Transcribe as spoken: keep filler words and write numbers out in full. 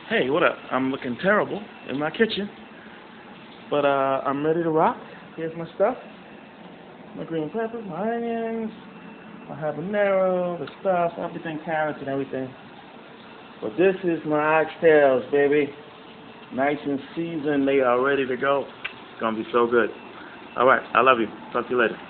Hey, what up? I'm looking terrible in my kitchen, but uh, I'm ready to rock. Here's my stuff: my green peppers, my onions, my habanero, the stuff, everything, carrots and everything. But this is my oxtails, baby. Nice and seasoned. They are ready to go. It's gonna be so good. All right, I love you. Talk to you later.